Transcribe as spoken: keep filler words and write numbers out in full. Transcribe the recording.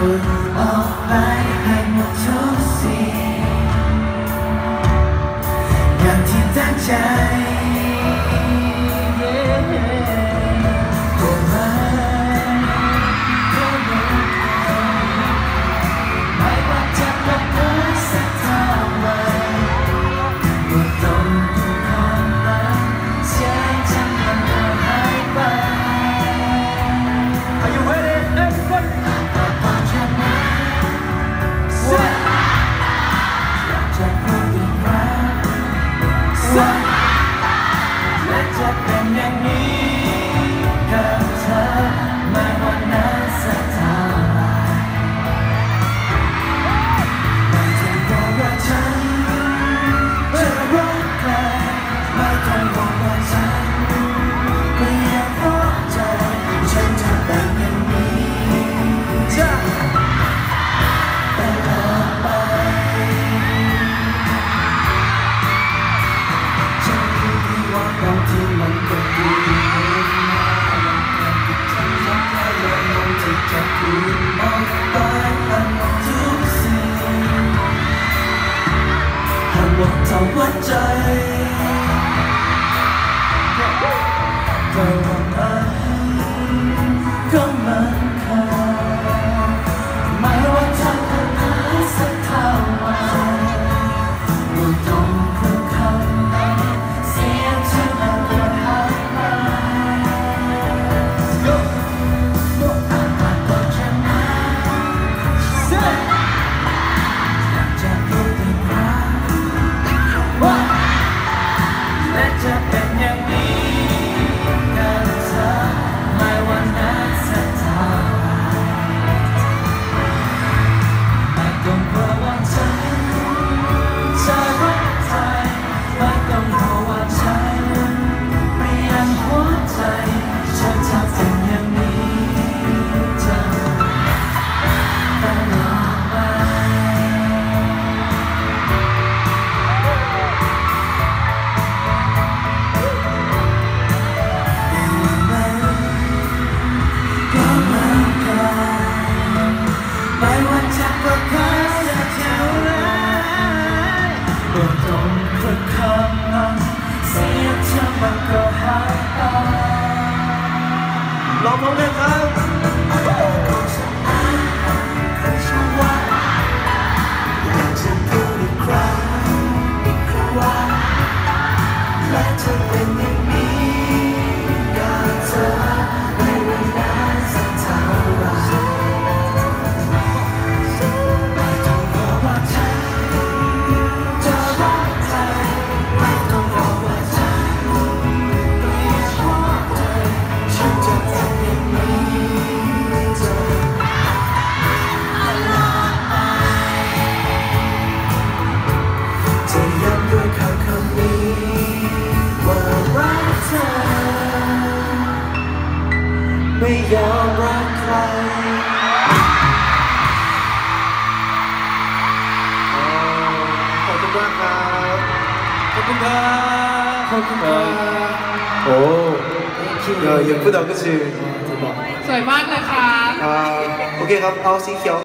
พูดออกไปให้หมดทุกสิ่งอย่างที่ตั้งใจและจะเป็นอย่างนี้กับเธอไม่ว่านานสักเท่าไหร่ไม่ต้องกลัวว่าฉันจะรักใครไม่ต้องกลัวว่าฉันไม่อยากพบเธอฉันจะเป็นอย่างนี้จะตลอดไปบางทีมันก็ดีนะฉันรักแค่ลองมองที่จะพูดออกไปให้หมดทุกสิ่งให้หมดทั้งหัวใจแต่วันนั้นก็มันขาดไม่ว่าเธอจะหาสักเท่าไหร่ไม่ต้องพูดคำนั้นเสียเธอมาเกิดหายไปก็อาจมาบอกฉันนะอยากจะพูดอีกครั้งว่าและจะเป็นอย่างนี้กับเธอไม่ว่านานสักเท่าไหร่ไม่ต้องกลัวว่าฉันจะรักใครไม่ต้องกลัวว่าฉันเปลี่ยนหัวใจฉันจะเป็นอย่างนี้จะตลอดไปไม่ว่าจะประกาศสักเท่าไรก็ต้องฝึกคำนั้นเสียเธอมันก็หายไปลองพร้อมกันครับอยากจะพูดอีกครั้งว่าและจะเป็นอย่างนี้กับเธอไม่ว่านานสักเท่าไหร่ไม่ต้องกลัวว่าฉันจะรักใครไม่ต้องกลัวว่าฉันเปลี่ยนหัวใจฉันจะเป็นอย่างนี้จะตลอดไปจะย้ำด้วยคำคำนี้ว่ารักเธอไม่ยอมรักใครขอบคุณมากครับขอบคุณครับขอบคุณครับโอ้야 예쁘다 그치? สวยมากเลยค่ะ 아โอเคครับเอาสีเขียว